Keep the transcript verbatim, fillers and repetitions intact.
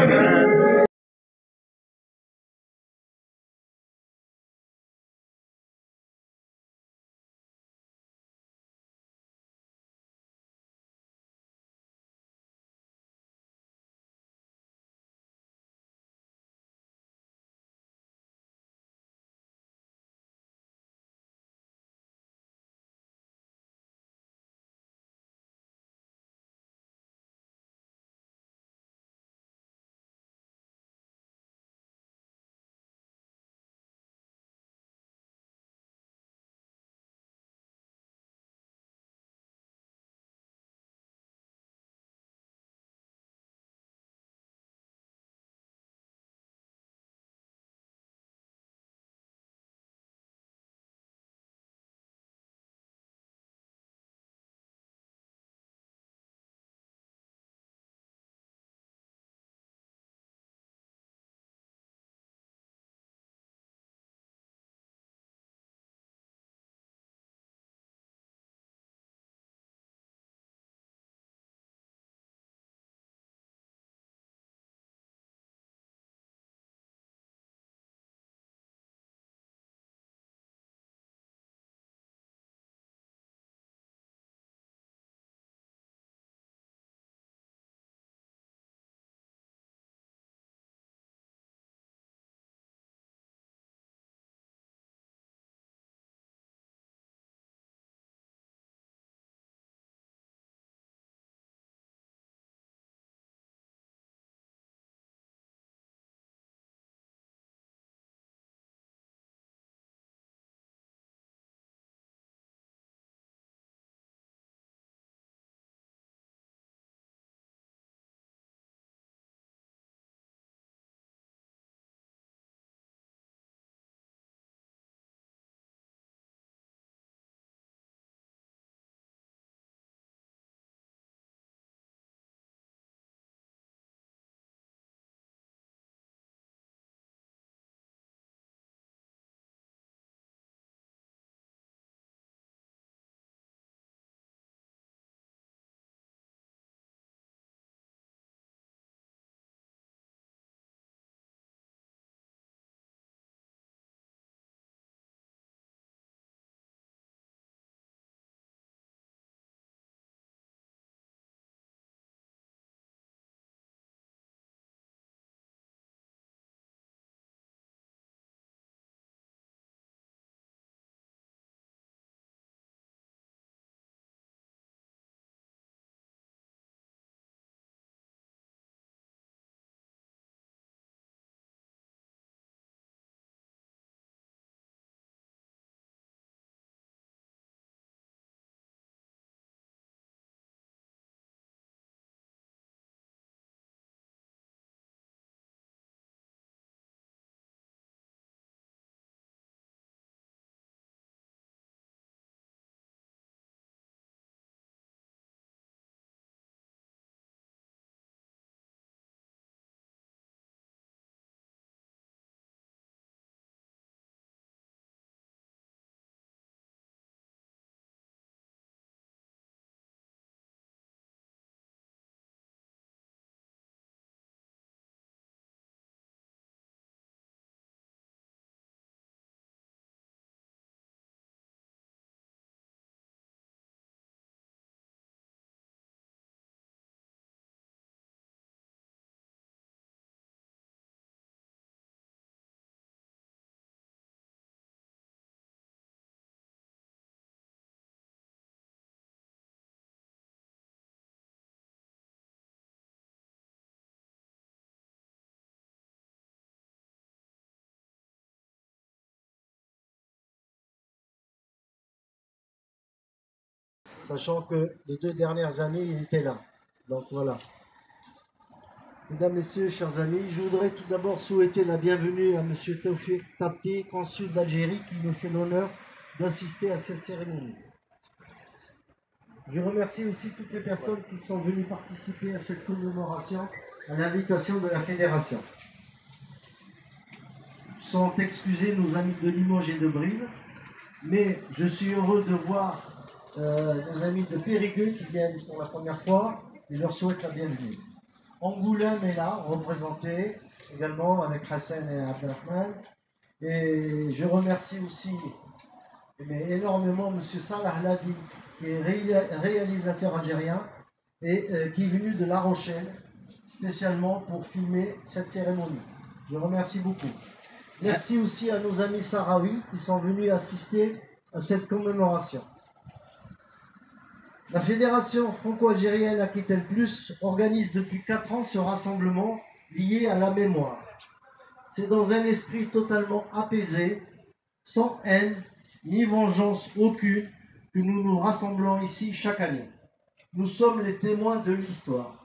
semaine. Sachant que les deux dernières années, il était là. Donc voilà. Mesdames, Messieurs, chers amis, je voudrais tout d'abord souhaiter la bienvenue à M. Taoufik Tapti, consul d'Algérie, qui me fait l'honneur d'assister à cette cérémonie. Je remercie aussi toutes les personnes qui sont venues participer à cette commémoration à l'invitation de la Fédération. Sont excusés nos amis de Limoges et de Brive, mais je suis heureux de voir euh, nos amis de Périgueux qui viennent pour la première fois et leur souhaite la bienvenue. Angoulême est là, représenté également avec Hassan et Abdelrahman. Et je remercie aussi mais énormément M. Salah Ladi, qui est réalisateur algérien et euh, qui est venu de La Rochelle spécialement pour filmer cette cérémonie. Je remercie beaucoup. Merci aussi à nos amis sahraouis qui sont venus assister à cette commémoration. La Fédération franco-algérienne Aquitaine Plus organise depuis quatre ans ce rassemblement lié à la mémoire. C'est dans un esprit totalement apaisé, sans haine ni vengeance aucune, que nous nous rassemblons ici chaque année. Nous sommes les témoins de l'histoire.